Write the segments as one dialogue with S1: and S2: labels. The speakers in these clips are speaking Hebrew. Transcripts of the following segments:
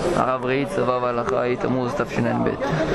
S1: הרב ראי צבא והלכה, תמוז תשע"ב.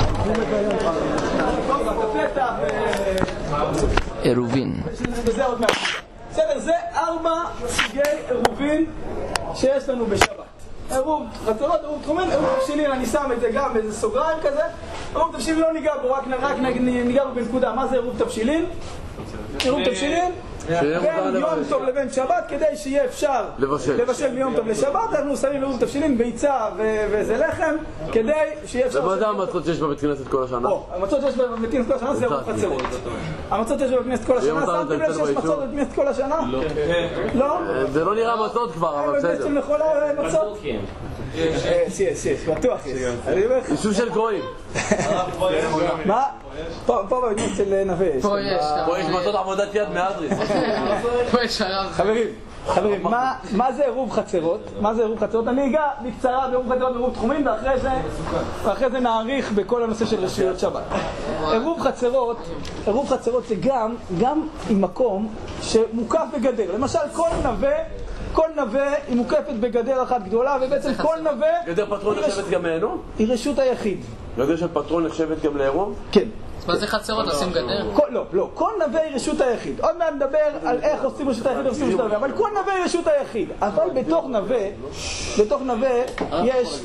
S1: עירובין.
S2: בסדר, זה 4 סוגי עירובין שיש לנו בשבת. עירוב חצרות, עירוב תחומין, עירוב תבשילין, אני שם את זה גם באיזה סוגריים כזה. עירוב תבשילין לא ניגע בו, רק ניגע בו בנקודה. מה זה עירוב תבשילין? עירוב תבשילין בין יום טוב לבין שבת, כדי שיהיה אפשר לבשל מיום טוב לשבת. אנחנו שמים עירוב תבשילין ביצה וזה לחם, כדי שיהיה אפשר...
S3: ומה זה המצות שיש בבית כנסת כל השנה?
S2: המצות שיש בבית כנסת כל השנה זה עירוב חצרות. המצות שיש בבית כנסת כל השנה, שמתם לב שיש מצות בבית כנסת כל השנה? לא.
S3: זה לא נראה מצות כבר, אבל בסדר.
S2: בעצם לכל המצות? יש, בטוח יש.
S3: יישוב של גויים.
S2: מה? פה בבית כנסת של נווה יש.
S4: פה יש
S3: מצות עבודת יד מאדריס.
S4: פה יש הרב.
S2: חברים, מה זה עירוב חצרות? מה זה עירוב חצרות? אני אגע בקצרה בעירוב חצרות ועירוב תחומים, ואחרי זה נעריך בכל הנושא של רשויות שבת. עירוב חצרות זה גם עם מקום שמוקף בגדר. למשל כל נווה היא מוקפת בגדר אחת גדולה, ובעצם כל נווה...
S3: גדר פטרון נחשבת גם לעירוב?
S2: היא רשות היחיד.
S3: גדר של פטרון נחשבת גם לעירוב?
S2: כן.
S4: מה זה חצרות? עושים גדר?
S2: לא, כל נווה היא רשות היחיד. עוד מעט נדבר על איך עושים רשות היחיד ועושים רשות היחיד, אבל כל נווה היא רשות היחיד. אבל בתוך נווה יש...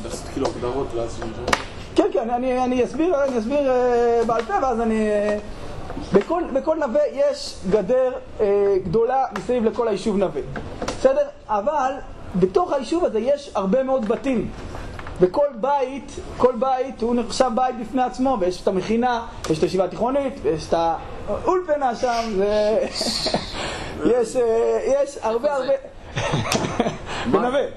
S2: כן, אני אסביר בעל פה, ואז אני... בכל נווה יש גדר גדולה מסביב לכל היישוב נווה. בסדר? אבל בתוך היישוב הזה יש הרבה מאוד בתים. וכל בית הוא נחשב בית בפני עצמו, ויש את המכינה, יש את הישיבה התיכונית, ויש את האולפנה שם, יש הרבה בנווה.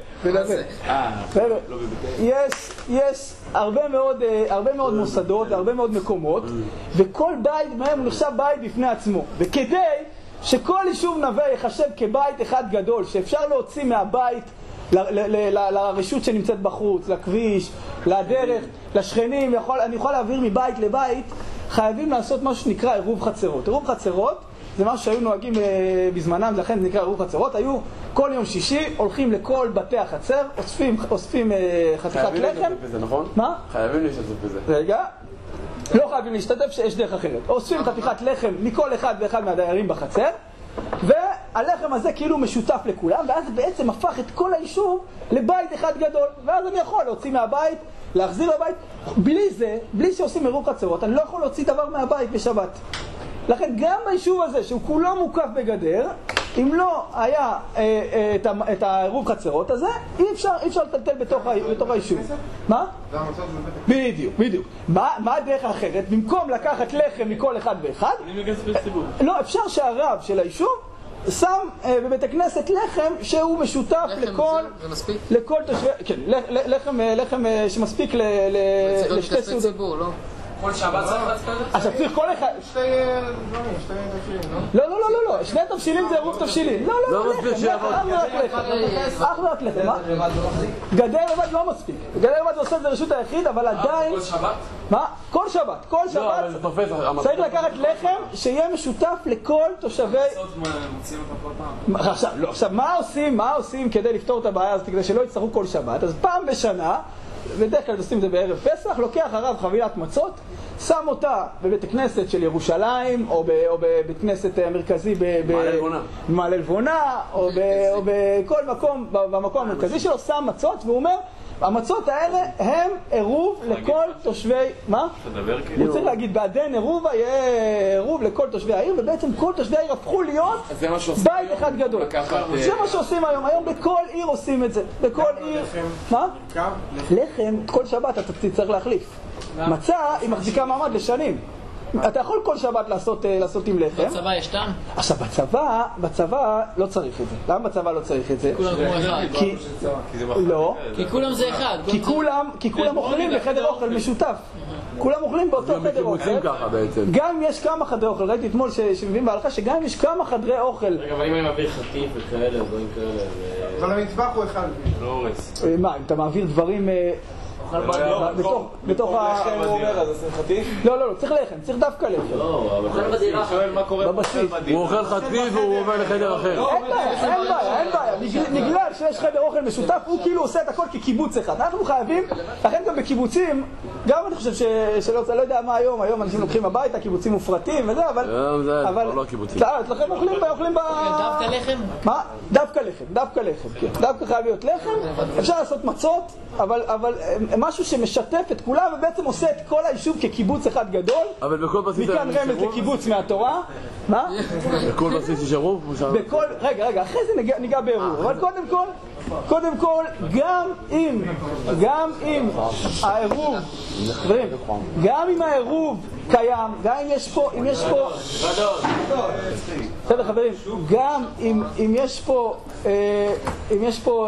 S2: יש הרבה מאוד מוסדות והרבה מאוד מקומות, וכל בית מהם הוא נחשב בית בפני עצמו. וכדי שכל יישוב נווה יחשב כבית אחד גדול, שאפשר להוציא מהבית לרשות שנמצאת בחוץ, לכביש, לדרך, לשכנים, אני יכול להעביר מבית לבית, חייבים לעשות משהו שנקרא עירוב חצרות. עירוב חצרות זה משהו שהיו נוהגים בזמנם, לכן זה נקרא עירוב חצרות. היו כל יום שישי הולכים לכל בתי החצר, אוספים חתיכת לחם.
S3: חייבים להשתתף בזה, נכון?
S2: מה?
S3: חייבים להשתתף בזה.
S2: רגע, לא חייבים להשתתף, שיש דרך אחרת. אוספים חתיכת לחם מכל אחד ואחד מהדיירים בחצר, והלחם הזה כאילו משותף לכולם, ואז זה בעצם הפך את כל היישוב לבית אחד גדול. ואז אני יכול להוציא מהבית, להחזיר לבית. בלי שעושים עירוב חצרות, אני לא יכול להוציא דבר מהבית בשבת. לכן גם ביישוב הזה, שהוא כולו מוקף בגדר, אם לא היה את העירוב חצרות הזה, אי אפשר לטלטל בתוך היישוב. מה? בדיוק. מה הדרך האחרת? במקום לקחת לחם מכל אחד ואחד, לא, אפשר שהרב של היישוב שם בבית הכנסת לחם שהוא משותף לכל תושבי... כן, לחם שמספיק לשתי סעודות.
S4: כל שבת צריך לעשות?
S2: עכשיו צריך כל אחד...
S5: שתי תבשילים,
S2: לא, שני תבשילים זה עירוב תבשילים. לא, אך ורק לחם. גדר לבד לא מספיק. גדר לבד עושה את זה רשות היחיד, אבל עדיין...
S4: כל שבת?
S2: מה? כל שבת. צריך לקחת לחם שיהיה משותף לכל תושבי...
S5: מוציאים אותה כל פעם.
S2: עכשיו, מה עושים כדי לפתור את הבעיה הזאת, כדי שלא יצטרכו כל שבת? אז פעם בשנה, בדרך כלל עושים את זה בערב פסח, לוקח הרב חבילת מצות, שם אותה בבית הכנסת של ירושלים, או בבית כנסת המרכזי במעלה לבונה, או בכל מקום, במקום המרכזי שלו, שם מצות, והוא אומר, המצות האלה הם עירוב לכל תושבי... מה? הוא צריך להגיד, בעדן עירובה יהיה עירוב לכל תושבי העיר, ובעצם כל תושבי העיר הפכו להיות בית אחד גדול. זה מה שעושים היום. היום בכל עיר עושים את זה. בכל עיר... מה? לחם, כל שבת אתה צריך להחליף. מצה היא מחזיקה מעמד לשנים. אתה יכול כל שבת לעשות עם לחם.
S4: בצבא יש טעם?
S2: עכשיו בצבא לא צריך את זה. למה בצבא לא צריך את זה?
S4: כולם כמו אחד.
S2: לא.
S4: כי כולם זה אחד.
S2: כי כולם אוכלים בחדר אוכל משותף. כולם אוכלים באותו חדר אוכל. גם אם יש כמה חדרי אוכל. ראיתי אתמול שמביאים בהלכה שגם אם יש כמה חדרי אוכל.
S6: רגע, אבל אם אני מעביר חטיף וכאלה, דברים כאלה...
S5: אבל המטבח הוא אחד.
S6: לא הורס.
S2: מה, אם אתה מעביר דברים... בתוך ה...
S5: הוא אומר, אז עושים חטיף?
S2: לא, צריך לחם, צריך דווקא לחם.
S6: לא, אבל אני שואל מה קורה
S2: בבסיס.
S3: הוא אוכל חטיף והוא עובר לחדר אחר.
S2: אין בעיה, נגלה בגלל שיש חדר אוכל משותף, הוא כאילו עושה את הכל כקיבוץ אחד. אנחנו חייבים, לכן גם בקיבוצים, גם אני חושב שלא יודע מה היום, היום אנשים לוקחים הביתה, קיבוצים מופרטים וזה, אבל...
S3: זה לא קיבוצים.
S2: אצלכם אוכלים
S4: דווקא לחם?
S2: מה? דווקא לחם, כן. דווקא חייב להיות לחם, אפשר לעשות מצות, אבל משהו שמשתף את כולם ובעצם עושה את כל היישוב כקיבוץ אחד גדול.
S3: אבל בכל בסיס
S2: מכאן רמז לקיבוץ מהתורה. מה?
S3: בכל בסיס ישרו?
S2: רגע, אחרי זה ניגע בעירוב. אבל קודם כל, גם אם העירוב, גם אם העירוב קיים, גם אם יש פה, בסדר חברים, גם אם יש פה,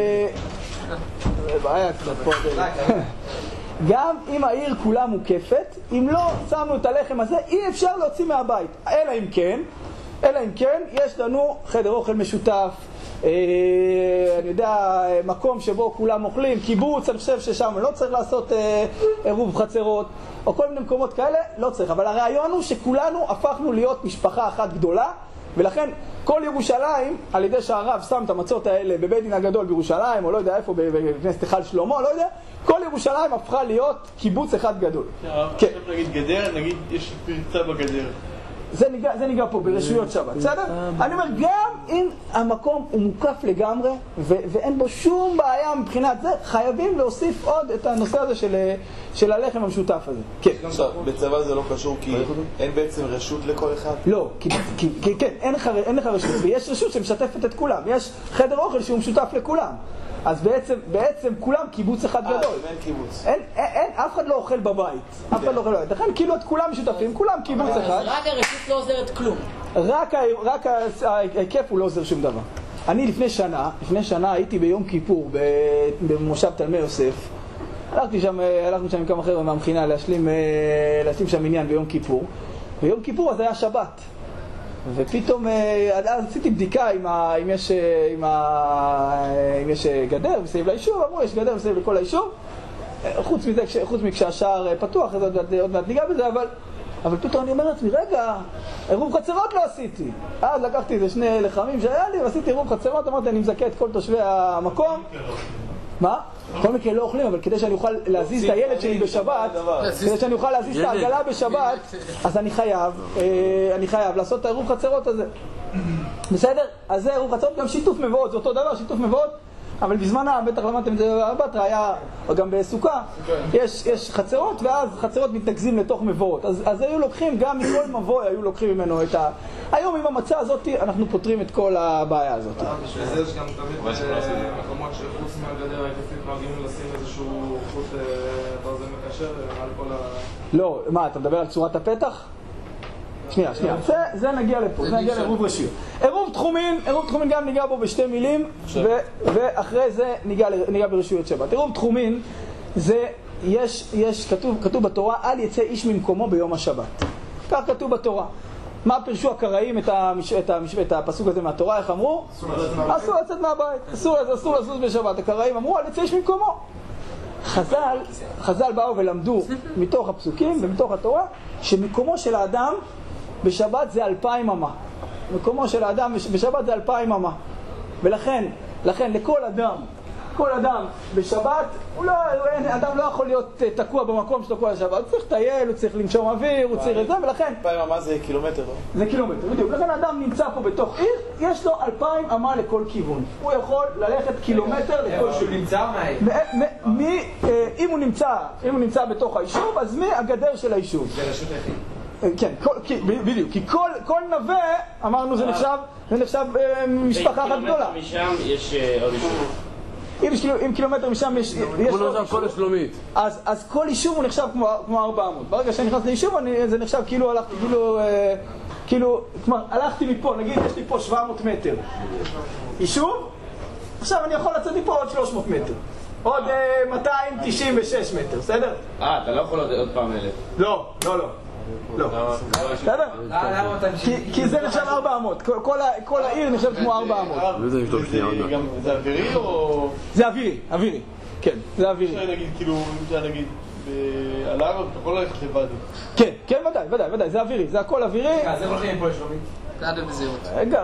S2: בעיה קצת פה, גם אם העיר כולה מוקפת, אם לא שמנו את הלחם הזה, אי אפשר להוציא מהבית. אלא אם כן, יש לנו חדר אוכל משותף, אני יודע, מקום שבו כולם אוכלים, קיבוץ, אני חושב ששם לא צריך לעשות עירוב חצרות, או כל מיני מקומות כאלה, לא צריך. אבל הרעיון הוא שכולנו הפכנו להיות משפחה אחת גדולה, ולכן כל ירושלים, על ידי שהרב שם את המצות האלה בבית דין הגדול בירושלים, או לא יודע איפה, בכנסת היכל שלמה, לא יודע, כל ירושלים הפכה להיות קיבוץ אחד גדול.
S5: כן. נגיד גדר, נגיד יש פרצה בגדר.
S2: זה ניגע פה ברשויות שבת, בסדר? אני אומר, גם אם המקום הוא מוקף לגמרי, ואין בו שום בעיה מבחינת זה, חייבים להוסיף עוד את הנושא הזה של הלחם המשותף הזה. כן.
S5: בצבא זה לא קשור, כי אין בעצם רשות לכל אחד?
S2: לא, כן, אין לך רשות, ויש רשות שמשתפת את כולם. יש חדר אוכל שהוא משותף לכולם. אז בעצם כולם קיבוץ אחד גדול.
S5: אין קיבוץ.
S2: אף אחד לא אוכל בבית. אף אחד לא אוכל בבית. לכן כאילו את כולם משותפים, כולם קיבוץ אחד.
S4: רק הרשות לא עוזרת כלום.
S2: רק ההיקף הוא לא עוזר שום דבר. אני לפני שנה הייתי ביום כיפור במושב תלמי יוסף. הלכנו שם עם כמה חבר'ה מהמכינה להשלים שם עניין ביום כיפור. ביום כיפור אז היה שבת. ופתאום אז עשיתי בדיקה אם יש גדר מסביב ליישוב, אמרו יש גדר מסביב לכל היישוב, חוץ מכשהשער פתוח, אז עוד מעט ניגע בזה, אבל פתאום אני אומר לעצמי, רגע, עירוב חצרות לא עשיתי. אז לקחתי איזה 2 לחמים שהיה לי ועשיתי עירוב חצרות, אמרתי אני מזכה את כל תושבי המקום. מה? בכל מקרה לא אוכלים, אבל כדי שאני אוכל להזיז את הילד שלי בשבת, כדי שאני אוכל להזיז את העגלה בשבת, אז אני חייב לעשות את העירוב חצרות הזה. בסדר? אז זה עירוב חצרות, גם שיתוף מבואות, זה אותו דבר, שיתוף מבואות, אבל בזמנה, בטח למדתם את זה בבטרה, היה, או גם בסוכה, יש חצרות, ואז חצרות מתנקזים לתוך מבואות. אז היו לוקחים, גם מכל מבוא היו לוקחים ממנו את ה... היום עם המצע הזאת, אנחנו פותרים את כל הבעיה הזאת.
S5: בשביל זה יש גם תמיד מקומות שחוץ מהגדר ההיקפית מגיעים לשים איזשהו חוט ברזל מקשר על כל ה...
S2: לא, מה, אתה מדבר על צורת הפתח? שנייה. זה נגיע לפה, זה נגיע לעירוב רשויות. עירוב תחומין גם ניגע בו בשתי מילים, ואחרי זה ניגע ברשויות שבת. עירוב תחומין זה, כתוב בתורה, אל יצא איש ממקומו ביום השבת. כך כתוב בתורה. מה פירשו הקראים את הפסוק הזה מהתורה, איך אמרו? אסור לצאת מהבית, אסור לזוז בשבת. הקראים אמרו, אל יצא איש ממקומו. חז"ל באו ולמדו מתוך הפסוקים ומתוך התורה, שמקומו של האדם בשבת זה 2000 אמה. מקומו של האדם בשבת זה 2000 אמה. ולכן לכל אדם בשבת, אדם לא יכול להיות תקוע במקום שלו כל השבת. הוא צריך לטייל, הוא צריך לנשום אוויר, הוא צריך את זה, ולכן...
S5: 2000 אמה זה קילומטר, לא?
S2: זה קילומטר, בדיוק. לכן האדם נמצא פה בתוך עיר, יש לו 2000 אמה לכל כיוון. הוא יכול ללכת קילומטר לכל כיוון.
S5: הוא נמצא מהעיר?
S2: אם הוא נמצא בתוך היישוב, אז מהגדר של היישוב.
S5: זה רשות היחיד.
S2: כן, בדיוק, כי כל נווה, אמרנו, זה נחשב משפחה אחת גדולה.
S6: משם יש עוד יישוב.
S2: אם קילומטר משם יש עוד יישוב.
S3: כל השלומית.
S2: אז כל יישוב הוא נחשב כמו 400. ברגע שאני נכנס ליישוב, זה נחשב כאילו, כלומר, הלכתי מפה, נגיד, יש לי פה 700 מטר. יישוב, עכשיו אני יכול לצאת מפה עוד 300 מטר. עוד 296 מטר, בסדר?
S6: אתה לא יכול עוד פעם 1000.
S2: לא. בסדר? כי זה נחשב 400. כל העיר נחשבת כמו 400.
S5: זה אווירי או...
S2: זה אווירי. כן, זה אווירי.
S5: אפשר להגיד, כאילו, אפשר להגיד, על ההר אתה יכול ללכת לבד.
S2: כן, ודאי, זה אווירי. זה הכל אווירי.
S5: אז איך הולכים פה לשלומית?
S7: עד בזהירות.
S2: רגע.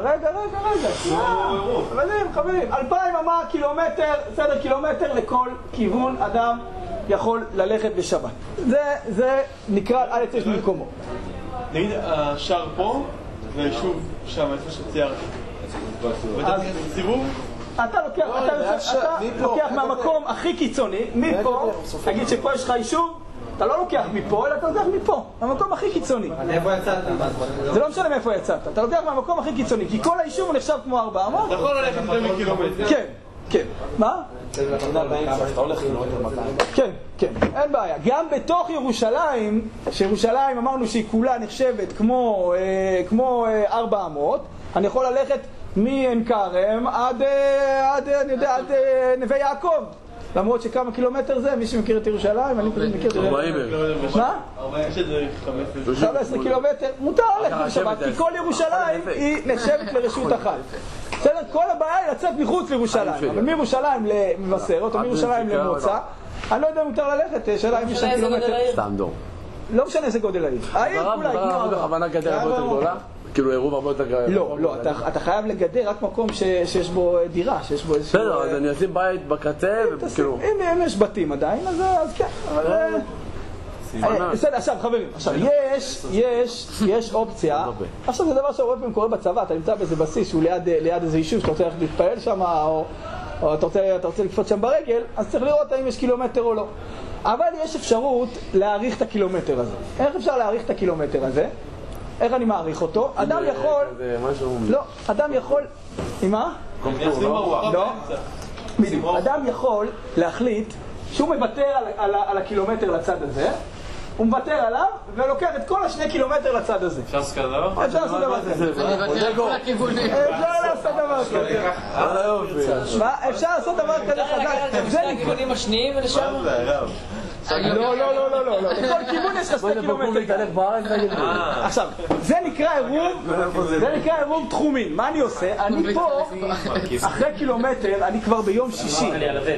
S2: חברים, 2,000 אמה קילומטר, סדר קילומטר לכל כיוון אדם יכול ללכת בשבת. זה נקרא א' יש במקומו.
S5: נגיד, השער פה, והיישוב שם, איפה שציירתי. ואתה סיבוב?
S2: אתה לוקח מהמקום הכי קיצוני, מפה, תגיד שפה יש לך יישוב, אתה לא לוקח מפה, אלא אתה לוקח מפה, מהמקום הכי קיצוני.
S8: מאיפה יצאת?
S2: זה לא משנה מאיפה יצאת, אתה לוקח מהמקום הכי קיצוני, כי כל היישוב הוא נחשב כמו 400.
S5: אתה יכול ללכת יותר מקילומטר.
S2: כן. מה?
S3: אתה הולך קילומטר 200.
S2: כן, אין בעיה. גם בתוך ירושלים, שירושלים אמרנו שהיא כולה נחשבת כמו 400, אני יכול ללכת מעין כרם עד נווה יעקב. למרות שכמה קילומטר זה, מי שמכיר את ירושלים, אני מכיר את זה.
S3: 40.
S2: מה?
S5: 15
S2: קילומטר, מותר ללכת בשבת, כי כל ירושלים היא נחשבת לרשות אחת. בסדר, כל הבעיה היא לצאת מחוץ לירושלים, אבל מירושלים למבשרת או מירושלים למוצא, אני לא יודע אם מותר ללכת, שאלה אם יש שם קילומטר.
S3: סתם דור.
S2: לא משנה איזה גודל העיר. העיר כולה היא כמו
S3: בכוונה גדר הרבה יותר גדולה? כאילו עירוב הרבה יותר גדול.
S2: לא, אתה חייב לגדר רק מקום שיש בו דירה, שיש בו איזשהו...
S3: בסדר, אז אני אשים בית בקצה וכאילו...
S2: אם יש בתים עדיין, אז כן, אבל... בסדר, עכשיו חברים, יש אופציה, עכשיו זה דבר שהרבה פעמים קורה בצבא, אתה נמצא באיזה בסיס שהוא ליד איזה יישוב שאתה רוצה ללכת להתפעל שם, או אתה רוצה לקפוץ שם ברגל, אז צריך לראות האם יש קילומטר או לא. אבל יש אפשרות להאריך את הקילומטר הזה. איך אפשר להאריך את הקילומטר הזה? איך אני מעריך אותו? אדם יכול... לא, אדם יכול... עם מה? לא. אדם יכול להחליט שהוא מוותר על הקילומטר לצד הזה, הוא מוותר עליו ולוקח את כל 2 קילומטר לצד הזה.
S5: אפשר לעשות כזה?
S2: אפשר לעשות דבר כזה. אפשר לעשות דבר כזה. מה? אפשר לעשות דבר כזה חזק.
S4: זה לכיוונים השניים ולשם?
S2: לא. לכל כיוון יש לך 2 קילומטר. עכשיו, זה נקרא עירוב תחומים. מה אני עושה? אני פה, אחרי קילומטר, אני כבר ביום שישי.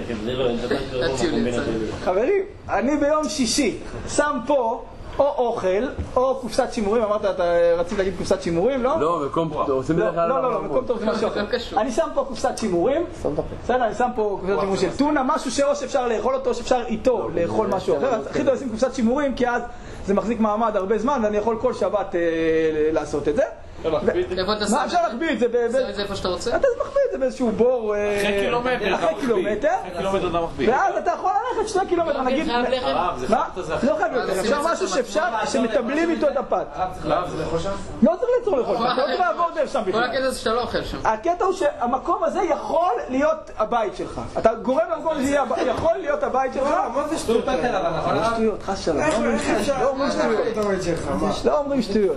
S2: חברים, אני ביום שישי שם פה או אוכל, או קופסת שימורים. אמרת, אתה רצית להגיד קופסת שימורים, לא?
S3: לא, מקום עושים בדרך כלל...
S2: לא, מקום טוב זה משהו אחר. אני שם פה קופסת שימורים. בסדר, אני שם פה קופסת שימורים של טונה, משהו שאפשר לאכול אותו, שאפשר איתו לאכול משהו אחר. אז הכי טוב לשים קופסת שימורים, כי אז זה מחזיק מעמד הרבה זמן, ואני יכול כל שבת לעשות את זה. מה אפשר להחביא את זה?
S7: זה איפה שאתה רוצה?
S2: אתה מחביא את זה באיזשהו בור אחרי קילומטר, ואז אתה יכול ללכת 2 קילומטר, נגיד...
S4: חייב לחם?
S2: לא חייב לחם, אפשר משהו שמטבלים איתו את הפת. לא צריך ליצור לאכול שם, אתה לא צריך לעבור דרך שם בכלל.
S7: כל הקטע זה שאתה לא אוכל שם.
S2: הקטע הוא שהמקום הזה יכול להיות הבית שלך. אתה גורם למקום הזה יכול להיות הבית שלך.
S8: מה זה שטות?
S2: שטויות, חס שלום. לא אומרים שטויות.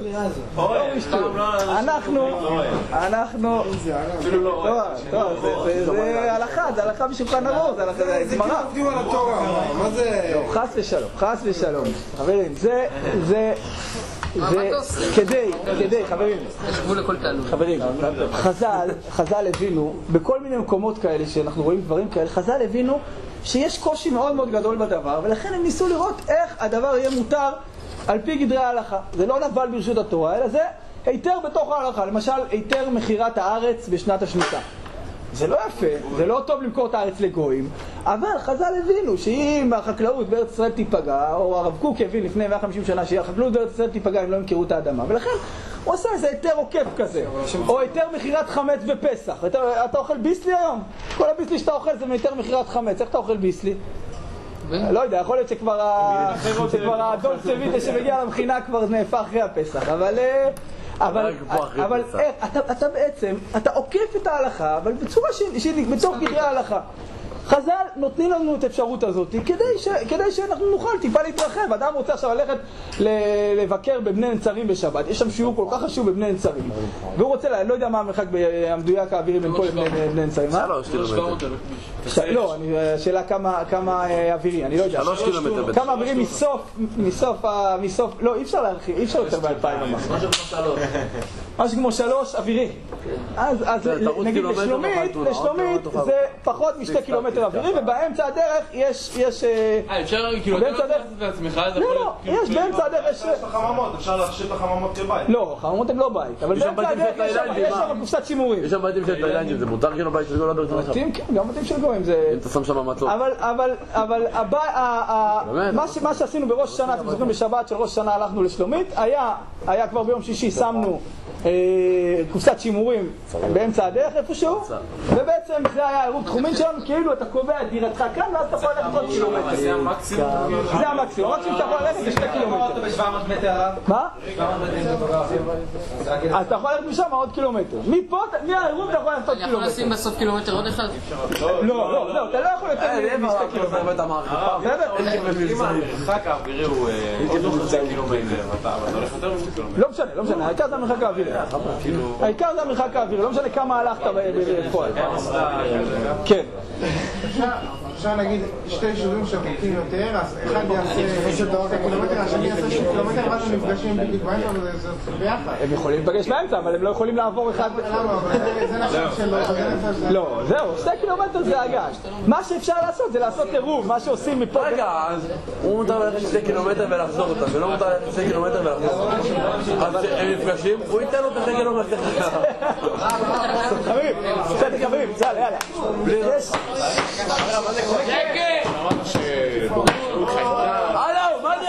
S2: אנחנו... זה הלכה בשולחן ערוך, זה גמרא.
S8: מה זה?
S2: חס ושלום. חברים, זה כדי, חברים,
S7: יש גבול לכל תעלול.
S2: חברים, חז"ל הבינו, בכל מיני מקומות כאלה שאנחנו רואים דברים כאלה, חז"ל הבינו שיש קושי מאוד מאוד גדול בדבר, ולכן הם ניסו לראות איך הדבר יהיה מותר על פי גדרי ההלכה. זה לא נפל ברשות התורה, אלא זה היתר בתוך ההלכה. למשל, היתר מחירת הארץ בשנת השמיטה. זה לא יפה, זה לא טוב למכור את הארץ לגויים, אבל חז"ל הבינו שאם החקלאות בארץ ישראל תיפגע, או הרב קוק הבין לפני 150 שנה שהחקלאות בארץ ישראל תיפגע אם לא ימכרו את האדמה, ולכן הוא עושה איזה היתר עוקף כזה, או היתר מחירת חמץ בפסח. אתה אוכל ביסלי היום? כל הביסלי שאתה אוכל זה מהיתר מחירת חמץ. איך אתה אוכל ביסלי? לא יודע, יכול להיות שכבר הדולצה ויטה שמגיע למכינה כבר נהפך אחרי הפסח, אבל אתה בעצם, אתה עוקף את ההלכה, אבל בצורה שהיא בתוך גדרי ההלכה. חז"ל נותנים לנו את האפשרות הזאת כדי שאנחנו נוכל טיפה להתרחב. אדם רוצה עכשיו ללכת לבקר בבני נצרים בשבת, יש שם שיעור כל כך חשוב בבני נצרים, והוא רוצה, לא יודע מה המרחק המדויק האווירי בין פה לבני נצרים.
S3: 3 קילומטר.
S2: לא, השאלה כמה אווירי, אני לא יודע.
S3: 3 קילומטר.
S2: כמה אווירי מסוף, לא, אי אפשר להרחיב, אי אפשר יותר ב-2000 משהו כמו 3 אווירי. אז נגיד לשלומית זה פחות מ2 קילומטר קילומטר אווירי, ובאמצע הדרך יש
S5: אפשר כאילו אתה לא תעשה את עצמך,
S2: לא, יש באמצע הדרך
S5: יש לך חממות, אפשר להשאיר את החממות כבית.
S2: לא, חממות הן לא בית, אבל באמצע הדרך יש שם קופסת שימורים.
S3: יש שם בתים של תאילנדים, זה מותר כאילו בית של גול לא ברצונך?
S2: בתים, כן, גם בתים של גויים זה...
S3: אם אתה שם שם מצות.
S2: אבל מה שעשינו בראש השנה, אתם זוכרים בשבת של ראש השנה הלכנו לשלומית, היה כבר ביום שישי שמנו קופסת שימורים באמצע הדרך איפשהו, ובעצם זה היה עירוב תחומין שלנו, כאילו אתה קובע את דירתך כאן ואז אתה יכול ללכת עוד קילומטר.
S5: זה המקסימום?
S2: זה המקסימום, המקסימום אתה יכול ללכת ל2 קילומטר.
S8: ב-700 מטר עליו?
S2: מה? אז אתה יכול ללכת משם עוד קילומטר. מפה, מהעירוב אתה יכול ללכת עוד
S7: אני יכול
S2: קילומטר.
S7: לשים בסוף קילומטר עוד אחד?
S2: לא, אתה לא יכול יותר מ2 קילומטר.
S5: אם המרחק האווירי הוא 2 קילומטר, אתה הולך יותר מ2 קילומטר.
S2: לא משנה, העיקר זה המרחק האווירי. העיקר זה המרחק האווירי, לא משנה כמה הלכת בפועל. כן.
S8: אפשר להגיד שתי יישובים שרחוקים יותר, אז אחד יעשה 2 קילומטר, השני יעשה 2 קילומטר, ואז הם נפגשים בדיוק באמצע, וזה ביחד.
S2: הם יכולים לפגש באמצע, אבל הם לא יכולים לעבור אחד...
S8: למה? זה נחשב שלא.
S2: לא, זהו, 2 קילומטר זה הגש. מה שאפשר לעשות זה לעשות עירוב, מה שעושים מפה...
S3: רגע, אז הוא מותר ללכת 2 קילומטר ולחזור אותם, ולא מותר ללכת 2 קילומטר ולחזור אותם. אז הם נפגשים, הוא ייתן לו את 2 קילומטר.
S2: חברים, צהל, יאללה. הלו, מה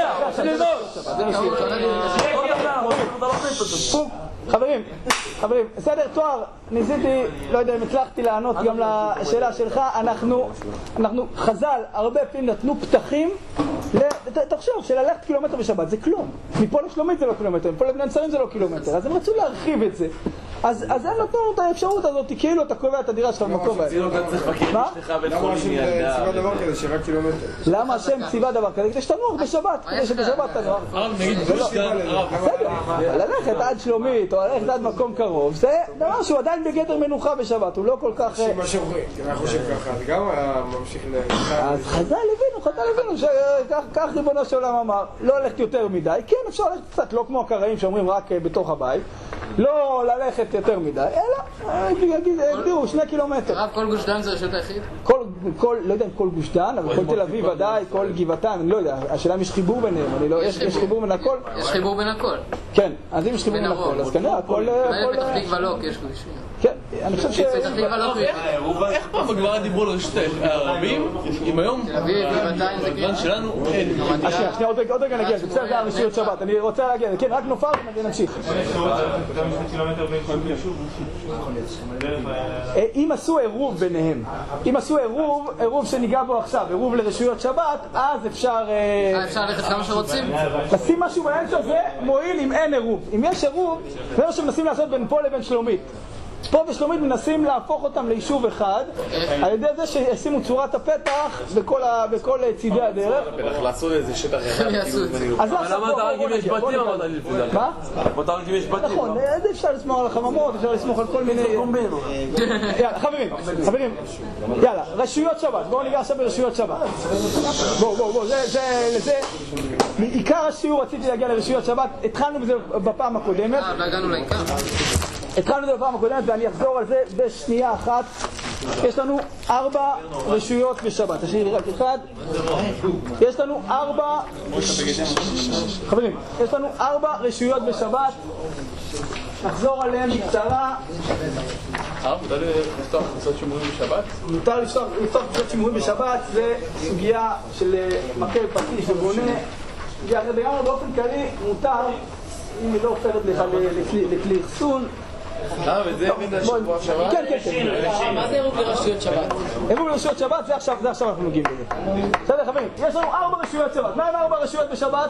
S2: זה? חברים, בסדר, תואר, ניסיתי, לא יודע אם הצלחתי לענות גם לשאלה שלך, אנחנו חז"ל הרבה פעמים נתנו פתחים, תחשוב, שללכת קילומטר בשבת זה כלום, מפה לשלומית זה לא קילומטר, מפה לבני נצרים זה לא קילומטר, אז הם רצו להרחיב את זה, אז הם נתנו את האפשרות הזאת, כאילו אתה קובע את הדירה שלך במקום בהם. מה?
S8: למה השם ציווה דבר כזה, 7 קילומטר?
S2: למה השם ציווה דבר כזה? כדי שתנוח בשבת, כדי שבשבת תנוח. בסדר, ללכת עד שלומית או ללכת עד מקום קרוב, זה דבר שהוא עדיין בגדר מנוחה בשבת, הוא לא כל כך...
S8: מה שאומרים, אני חושב ככה, זה גם ממשיך
S2: אז חז"ל הבינו שכך ריבונו של עולם אמר, לא ללכת יותר מדי, כן אפשר ללכת קצת, לא כמו הקראים שאומרים רק בתוך הבית, לא ללכת יותר מדי, אלא הגדירו 2 קילומטר.
S7: הרב, כל גוש דן זה רשות היחיד?
S2: לא יודע אם כל גוש דן, אבל כל תל אביב ודאי, כל גבעתיים, אני לא יודע, השאלה אם יש חיבור ביניהם, יש חיבור בין הכל?
S7: יש חיבור בין הכל.
S2: כן, אז אם יש חיבור בין הכל, אז כנראה הכל...
S7: פתח תקווה לא, כי יש כבישים.
S2: כן, אני חושב ש...
S7: פתח תקווה לא כבישים.
S5: איך פעם בגמרא דיברו על רשות הערבים, אם היום בגוון שלנו אין.
S2: שנייה, עוד רגע נגיע, בסדר, זה הרשויות שבת, אני רוצה להגיע, כן, רק נופר ונמשיך. אם עשו עירוב ביניהם, אם עשו עירוב שניגע בו עכשיו, עירוב לרשויות שבת, אז אפשר...
S7: אפשר ללכת כמה שרוצים?
S2: לשים משהו באמצע, זה מועיל אם אין עירוב. אם יש עירוב, זה מה שמנסים לעשות בין פה לבין שלומית. פה ושלומית מנסים להפוך אותם ליישוב אחד על ידי זה שישימו צורת הפתח בכל צידי הדרך.
S3: לעשות איזה שטח אחד.
S2: אבל
S3: למה אתה רק אם יש בתים אמרת לי לפי זה?
S2: מה?
S3: אתה רק אם יש בתים.
S2: נכון, אפשר לסמוך על החממות, אפשר לסמוך על כל מיני... יאללה, חברים, יאללה, רשויות שבת, בואו ניגע עכשיו ברשויות שבת. בואו, זה... מעיקר השיעור רציתי להגיע לרשויות שבת, התחלנו בזה בפעם הקודמת.
S7: לא הגענו לעיקר.
S2: התחלנו את זה בפעם הקודמת ואני אחזור על זה בשנייה אחת. יש לנו 4 רשויות בשבת. תשאיר לי רק אחד. יש לנו 4... חברים, יש לנו 4 רשויות בשבת. נחזור עליהן בקצרה.
S5: מותר לפתוח קבוצות שימורים בשבת?
S2: מותר לפתוח קבוצות שימורים בשבת. זה סוגיה של מקל פטיש ובונה. וגם באופן כללי מותר, אם היא לא הופכת לך לכלי אחסון.
S5: וזה מן השבוע שבת?
S2: כן.
S7: מה זה עירוב לרשויות שבת?
S2: עירוב לרשויות שבת, זה עכשיו אנחנו נוגעים בזה. בסדר חברים, יש לנו 4 רשויות שבת. מה עם 4 רשויות בשבת?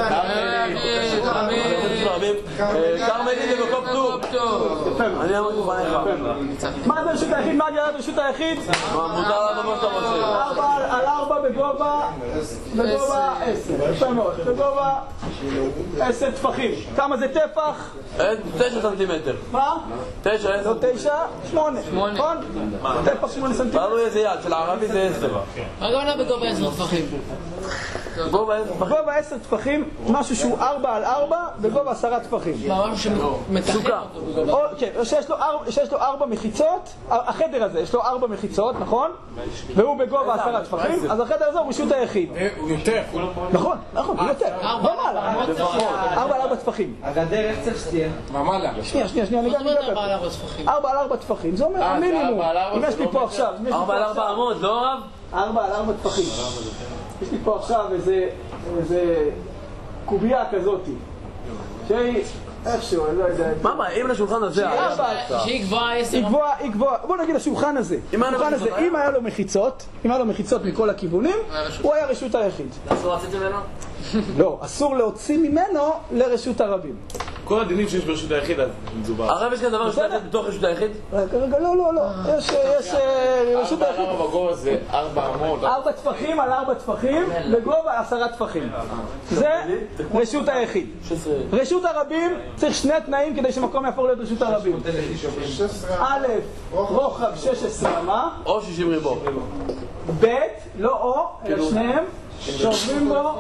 S3: כרמלי ובקופ טוב. אני אמר כובניך.
S2: מה זה רשות היחיד? מה הגדרת רשות היחיד?
S3: מותר לנו מה שאתה רוצה.
S2: 4 על 4 בגובה 10. יפה מאוד. בגובה 10 טפחים. כמה זה טפח?
S3: 9 סנטימטר.
S2: מה?
S3: 9, 10.
S2: לא 9, 8. נכון? טפח 8 סנטימטר.
S3: תראו איזה יד, של הערבי זה 10.
S7: הגונה בגובה 10 טפחים.
S3: גובה 10 טפחים.
S2: גובה 10 טפחים, משהו שהוא 4 על 4 בגובה 10 טפחים.
S7: משהו שמתחם אותו בגובה.
S2: כן, שיש לו 4 מחיצות, החדר הזה יש לו 4 מחיצות, נכון? והוא בגובה 10 טפחים, אז החדר הזה הוא רשות היחיד.
S8: הוא יותר.
S2: נכון, הוא יותר. ומעלה. 4 על 4 טפחים.
S4: הגדר איך צריך שתהיה?
S8: ממעלה.
S2: שנייה, אני גם מדבר.
S7: 4 על 4 טפחים.
S2: 4 על 4 טפחים, זה אומר המינימום. אם יש לי פה עכשיו,
S3: 4 על 4 אמות, לא רב?
S2: 4 על 4 טפחים. יש לי פה עכשיו איזה קובייה כזאתי. שהיא איכשהו, אני לא יודע.
S3: מה, אם לשולחן הזה...
S7: שהיא גבוהה 10.
S2: היא גבוהה. בוא נגיד השולחן הזה. אם היה לו מחיצות מכל הכיוונים, הוא היה רשות היחיד.
S4: אסור לצאת ממנו?
S2: לא, אסור להוציא ממנו לרשות הרבים.
S5: כל הדינים שיש ברשות היחיד, אז מדובר.
S3: הרב יש כאן דבר שאתה יחיד בתוך רשות היחיד?
S2: רגע, לא. יש רשות היחיד.
S6: 4 בגובה זה 4 אמות.
S2: 4 טפחים על 4 טפחים, בגובה 10 טפחים. זה רשות היחיד. רשות הרבים צריך 2 תנאים כדי שמקום יהפוך להיות רשות הרבים. א', רוחב 16 אמה.
S3: או 60 ריבוע.
S2: ב', לא או, אלא שניהם. שעוברים בו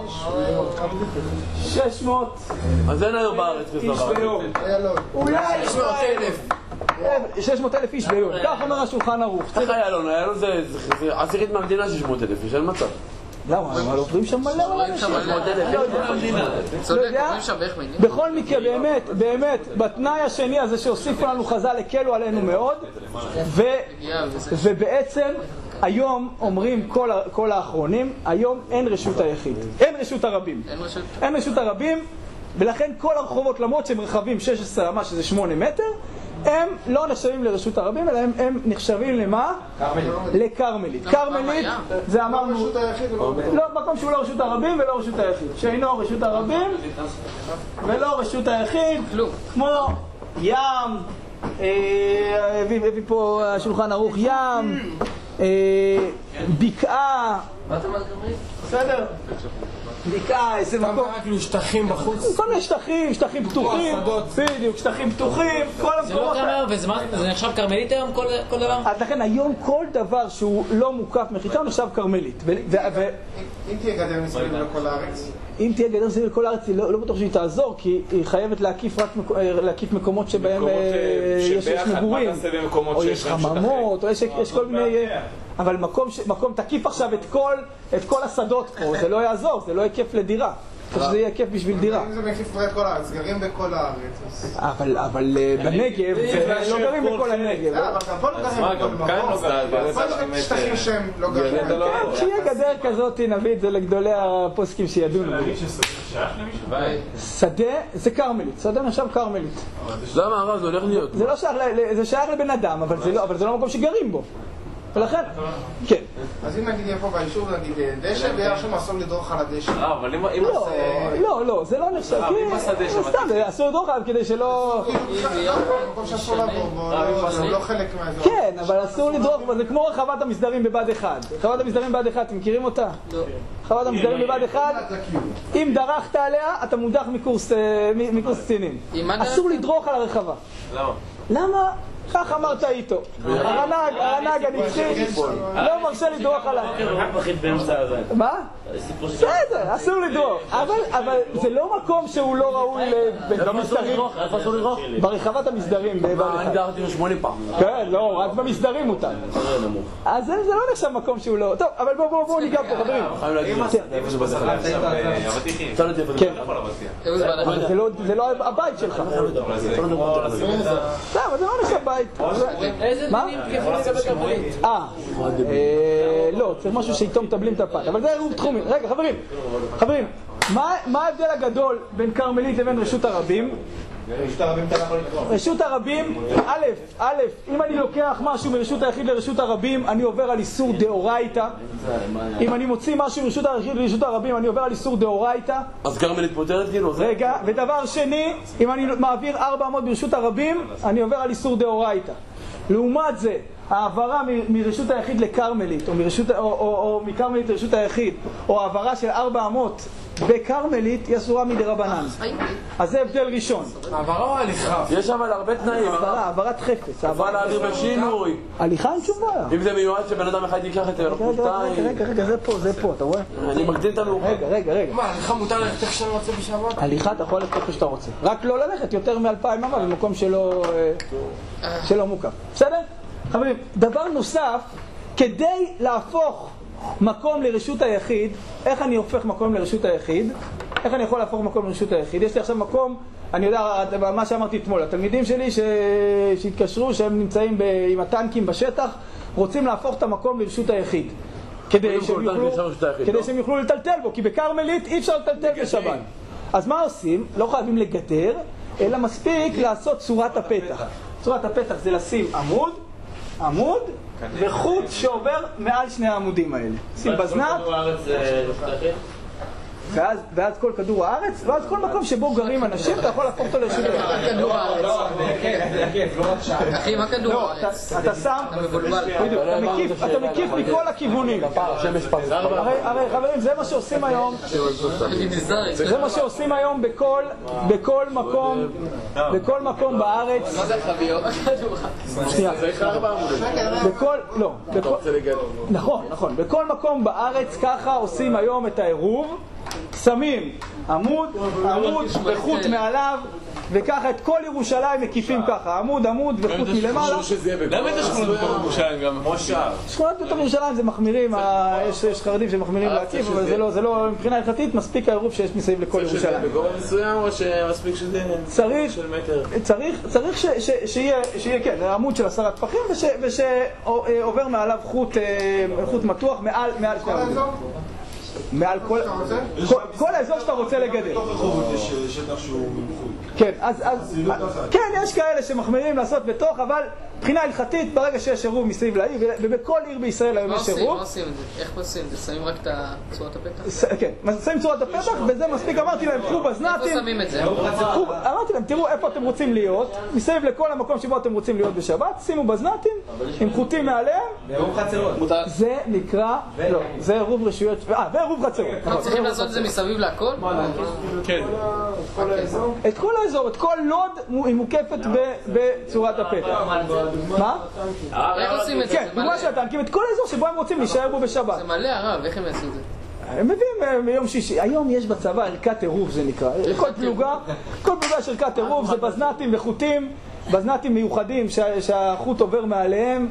S2: 600
S3: אז אין היום בארץ כזה
S2: איש
S3: דבר.
S2: ביום. אולי 600,000 איש ביום. כך אומר השולחן ערוך.
S3: איך היה לו? היה לו זה עשירית מהמדינה 600,000, יש אין מצב.
S2: למה? אבל עוברים שם מלא אנשים.
S7: צודק, עוברים שם איך מינים?
S2: בכל מקרה, באמת, בתנאי השני הזה שהוסיפו לנו חז"ל, הקלו עלינו מאוד, ובעצם היום אומרים כל האחרונים, היום אין רשות היחיד, אין רשות הרבים. אין רשות הרבים, ולכן כל הרחובות, למרות שהם רחבים 16 אמה, שזה 8 מטר, הם לא נחשבים לרשות הרבים, אלא הם נחשבים למה? לקרמלית. קרמלית, זה אמרנו, לא, מקום שהוא לא רשות הרבים ולא רשות היחיד. שאינו רשות הרבים ולא רשות היחיד, כמו ים, הביא פה השולחן ערוך, ים, בקעה, בסדר? בקעה, איזה מקום.
S8: כאילו שטחים בחוץ.
S2: כל מיני שטחים פתוחים, בדיוק, שטחים פתוחים, כל
S7: זה לא
S2: המקומות.
S7: קרמל, וזה נחשב קרמלית היום כל דבר?
S2: אז לכן היום כל דבר שהוא לא מוקף מחיצה הוא נחשב קרמלית.
S8: אם תהיה גדר מסביב לכל הארץ?
S2: אם תהיה גדר מסביב לכל הארץ, לא בטוח שהיא תעזור, כי היא חייבת להקיף מקומות שבהם יש מגורים, או יש חממות, או יש כל מיני... אבל מקום תקיף עכשיו את כל השדות פה, זה לא יעזור, זה לא יקף לדירה. צריך שזה יהיה כיף בשביל דירה.
S8: אם זה מקיף את כל הארץ, גרים בכל הארץ.
S2: אבל בנגב, לא גרים בכל הנגב.
S8: אבל גם פה לא גרים בכל מקום. פה יש שטחים שהם לא גרים.
S2: כן, כשיהיה גדר כזאת, נביא את זה לגדולי הפוסקים שידונו. שדה זה קרמלית, שדה נחשב קרמלית.
S3: למה הרב זה הולך להיות?
S2: זה שייך לבן אדם, אבל זה לא מקום שגרים בו. ולכן, כן.
S8: אז אם נגיד יהיה פה ביישוב, נגיד דשא, ויהיה שם אסור לדרוך על הדשא.
S6: אבל אם...
S2: לא, זה לא נחשב, סתם, אסור לדרוך עליו כדי שלא...
S8: מקום שאסור לעבור בו, לא חלק מהאזור.
S2: כן, אבל אסור לדרוך בו, זה כמו רחבת המסדרים בבד אחד. רחבת המסדרים בבד אחד, אתם מכירים אותה? לא. רחבת המסדרים בבד אחד, אם דרכת עליה, אתה מודח מקורס קצינים. אסור לדרוך על הרחבה. למה? כך אמרת איתו. הרנ"ג הנצחי לא מרשה לדרוך עליו. מה? בסדר, אסור לדרוך. אבל זה לא מקום שהוא לא ראוי במסדרים.
S3: איפה אסור לדרוך?
S2: ברחבת המסדרים.
S3: אני דרכתי לו 8 פעם.
S2: כן, לא, רק במסדרים מותר. אז זה לא נחשב מקום שהוא לא... טוב, אבל בואו ניגע פה, חברים.
S3: חייב להגיד איפה זה בדרך כלל.
S2: כן. זה לא הבית שלך. לא, אבל זה לא נחשב בית.
S7: איזה דינים תקפים לגבי קרמלית?
S2: לא, צריך משהו שאיתו מטבלים את הפת, אבל זה עירוב תחומים. רגע, חברים, מה ההבדל הגדול בין קרמלית לבין רשות הרבים? רשות הרבים, א', אם אני לוקח משהו מרשות היחיד לרשות הרבים, אני עובר על איסור דאורייתא. אם אני מוציא משהו מרשות היחיד לרשות הרבים, אני עובר על איסור דאורייתא.
S3: אז קרמלית פותרת כאילו?
S2: רגע, ודבר שני, אם אני מעביר 400 ברשות הרבים, אני עובר על איסור דאורייתא. לעומת זה, העברה מרשות היחיד לקרמלית, או מקרמלית לרשות היחיד, או העברה של 400 בקרמלית, היא אסורה מדרבנן. אז זה הבדל ראשון.
S8: העברה או הליכה?
S3: יש אבל הרבה תנאים.
S2: העברת חפץ.
S3: אבל להעביר בשינוי.
S2: הליכה אין שום בעיה.
S3: אם זה מיועד שבן אדם אחד ייקח את זה ולא שתיים.
S2: רגע, זה פה, אתה רואה?
S3: אני מקדים את המאוחר.
S2: רגע.
S8: מה, הליכה מותר ללכת איך שאני רוצה בשבת?
S2: הליכה אתה יכול ללכת איפה שאתה רוצה. רק לא ללכת יותר מ2,000 אמה במקום שלא מוקף. בסדר? חברים, דבר נוסף, כדי להפוך מקום לרשות היחיד, איך אני הופך מקום לרשות היחיד? איך אני יכול להפוך מקום לרשות היחיד? יש לי עכשיו מקום, אני יודע, מה שאמרתי אתמול, התלמידים שלי שהתקשרו, שהם נמצאים עם הטנקים בשטח, רוצים להפוך את המקום לרשות היחיד. כדי שהם יוכלו לטלטל בו, כי בקרמלית אי אפשר לטלטל בשבת. אז מה עושים? לא חייבים לגדר, אלא מספיק לעשות צורת הפתח. צורת הפתח זה לשים עמוד וחוט שעובר מעל שני העמודים האלה. שים בזנת, ואז כל כדור הארץ, ואז כל מקום שבו גרים אנשים, אתה יכול להפוך אותו לרשות היחיד.
S7: כדור הארץ. אחי, מה כדור הארץ?
S2: אתה שם, אתה מקיף מכל הכיוונים. הרי חברים, זה מה שעושים היום, זה מה שעושים היום בכל מקום בארץ.
S7: מה זה חביות?
S2: שנייה. נכון. בכל מקום בארץ ככה עושים היום את העירוב. שמים עמוד וחוט מעליו, וככה את כל ירושלים מקיפים ככה, עמוד וחוט מלמעלה.
S6: למה את השכונות בתוך ירושלים גם?
S2: שכונות בתוך ירושלים זה מחמירים, יש חרדים שמחמירים להקיף, אבל זה לא, מבחינה הלכתית מספיק העירוב שיש מסביב לכל ירושלים.
S3: בגובה מסוים או שמספיק שזה של מטר?
S2: צריך שיהיה, כן, עמוד של 10 טפחים ושעובר מעליו חוט מתוח מעל שני עמודים. מעל כל האזור שאתה רוצה לגדל.
S9: בתוך הרחובות יש שטח שהוא ממחוי.
S2: כן, אז כן, יש כאלה שמחמירים לעשות בתוך, אבל מבחינה הלכתית, ברגע שיש עירוב מסביב לעיר, ובכל עיר בישראל היום יש עירוב.
S7: מה עושים את זה? איך עושים את זה? שמים רק את צורת הפתח?
S2: כן, שמים צורת הפתח, וזה מספיק. אמרתי להם, קחו בזנתים.
S7: איפה שמים את זה?
S2: אמרתי להם, תראו איפה אתם רוצים להיות, מסביב לכל המקום שבו אתם רוצים להיות בשבת, שימו בזנתים, עם חוטים מעליהם.
S4: ועירוב חצרות.
S2: זה נקרא, לא, זה עירוב רשויות, ועירוב חצרות.
S7: אנחנו צריכים לעשות את זה מסביב להכל?
S6: כן.
S2: את כל האזור, את כל לוד היא מוקפת בצורת הפתח. מה?
S7: איך עושים את זה?
S2: כן, דוגמה של הטנקים, את כל האזור שבו הם רוצים להישאר בו בשבת.
S7: זה מלא הרב, איך הם יעשו את זה?
S2: הם מביאים ביום שישי. היום יש בצבא ערכת עירוב זה נקרא. כל פלוגה יש ערכת עירוב, זה בזנתים וחוטים, בזנתים מיוחדים שהחוט עובר מעליהם.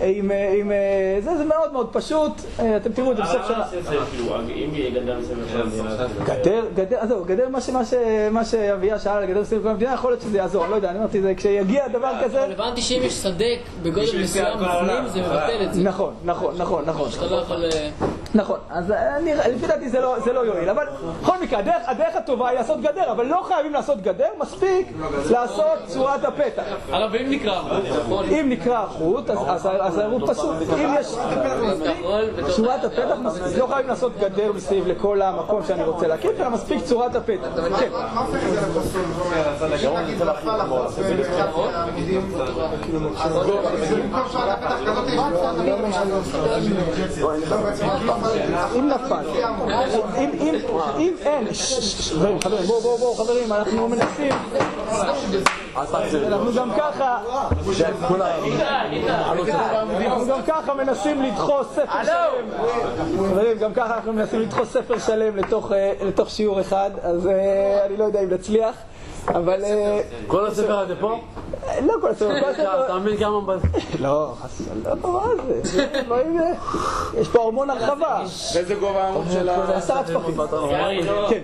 S2: זה מאוד מאוד פשוט, אתם תראו את זה בסוף שנה.
S6: אם יהיה גדר מסביב
S2: גדר, מה שאביה שאלה לגדר מסביב כל המדינה, יכול להיות שזה יעזור, אני לא יודע, אני אמרתי זה, כשיגיע דבר כזה...
S7: אבל הבנתי שאם יש סדק בגודל מסוים בפנים, זה מבטל את זה.
S2: נכון.
S7: שאתה לא יכול...
S2: נכון, אז לפי דעתי זה לא יועיל, אבל בכל מקרה, הדרך הטובה היא לעשות גדר, אבל לא חייבים לעשות גדר, מספיק לעשות צורת הפתח.
S6: הרב, אם נקרא החוט?
S2: אם נקרא החוט, אז העירוב פשוט. אם יש צורת הפתח, לא חייבים לעשות גדר מסביב לכל המקום שאני רוצה להקיף, אלא מספיק צורת הפתח.
S8: מה הופך את זה לפסול? נגיד נפל החוץ ומגידים, אז במקום שעל הפתח כזאת
S2: אם נפל, אם אין, חברים, בואו חברים, אנחנו מנסים, אנחנו גם ככה מנסים לדחוס ספר שלם, חברים, גם ככה אנחנו מנסים לדחוס ספר שלם לתוך שיעור אחד, אז אני לא יודע אם נצליח, אבל...
S3: כל הספר הזה פה?
S2: לא כל הספר,
S3: אתה מבין כמה בזה?
S2: לא, מה זה? יש פה המון הרחבה.
S6: באיזה גובה העמוד של ה...
S2: 10 טפחים. כן.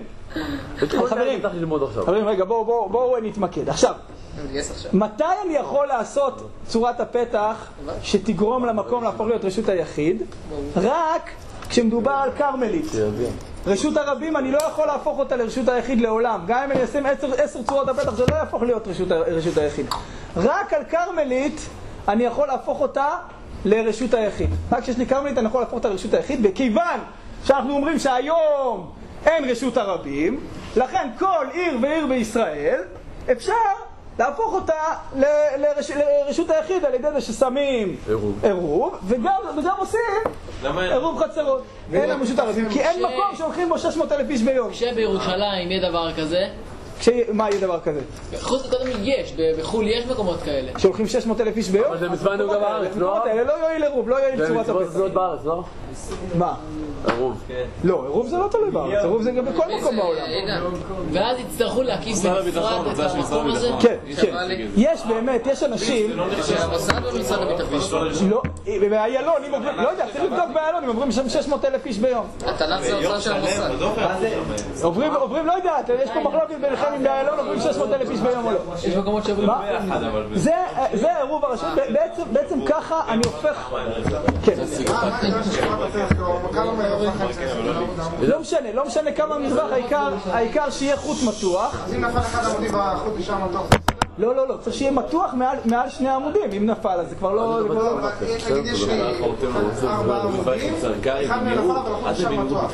S2: חברים, רגע, בואו נתמקד. עכשיו, מתי אני יכול לעשות צורת הפתח שתגרום למקום להפוך להיות רשות היחיד? רק כשמדובר על קרמלית. רשות הרבים אני לא יכול להפוך אותה לרשות היחיד לעולם. גם אם אני אשים 10 צורות הפתח זה לא יהפוך להיות רשות היחיד. רק על קרמלית אני יכול להפוך אותה לרשות היחיד. רק כשיש לי קרמלית אני יכול להפוך אותה לרשות היחיד, וכיוון שאנחנו אומרים שהיום אין רשות הרבים, לכן כל עיר ועיר בישראל אפשר להפוך אותה לרשות היחיד על ידי זה ששמים עירוב, וגם עושים עירוב חצרות. אין לנו משותף, כי אין מקום שהולכים בו 600,000 איש ביום.
S7: כשבירושלים יהיה דבר כזה?
S2: מה יהיה דבר כזה?
S7: קודם יש, בחול יש מקומות כאלה.
S2: שהולכים 600,000 איש ביום?
S3: אבל זה מצווה נהוגה בארץ, לא?
S2: המקומות האלה לא יועיל עירוב, לא יועיל צורת הפסח.
S3: זה מצוות בארץ, לא?
S2: מה?
S3: עירוב.
S2: לא, עירוב זה לא תלוי בארץ, עירוב זה גם בכל מקום בעולם.
S7: ואז יצטרכו להקיף בנפרד את המקום הזה?
S2: כן, כן. יש באמת, יש אנשים...
S7: שהמסד או משרד הביטחון?
S2: לא, באיילון, לא יודע, צריך לבדוק באיילון, הם עוברים שם 600,000 איש ביום.
S7: התנ"ך זה הוצאה של המוסד.
S2: עוברים, לא יודע, יש פה מחלוקת ביניכם אם באיילון עוברים 600,000 איש ביום או לא.
S7: יש מקומות שעוברים
S2: זה עירוב הרשות, בעצם ככה אני הופך... כן. לא משנה כמה המזרח, העיקר שיהיה חוט מתוח.
S8: אז אם נפל אחד עמודי בחוט נשאר מתוח.
S2: לא, צריך שיהיה מתוח מעל 2 עמודים, אם נפל אז זה כבר לא...
S8: נגיד יש לי 4 עמודים, אחד מהם נפל אבל החוט נשאר מתוח.